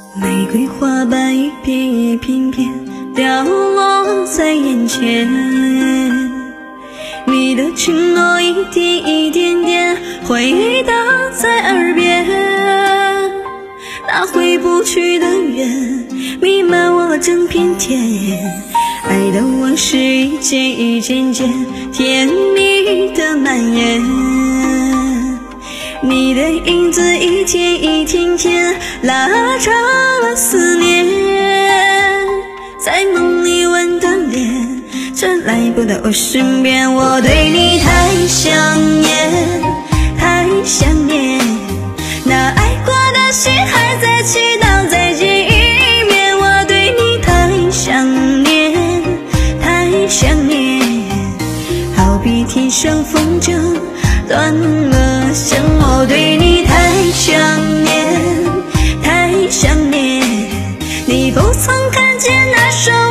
玫瑰花瓣一片一片片掉落在眼前，你的承诺一点一点点回荡在耳边，那回不去的缘弥漫我整片天，爱的往事一件一件件甜蜜的蔓延，你的影子一天一天天拉长了思念，在梦里吻的脸却来不到我身边，我对你太想念太想念，那爱过的心还在祈祷再见一面，我对你太想念太想念，好比天上风筝断了线，我对你太想念太想念，你不曾看见那双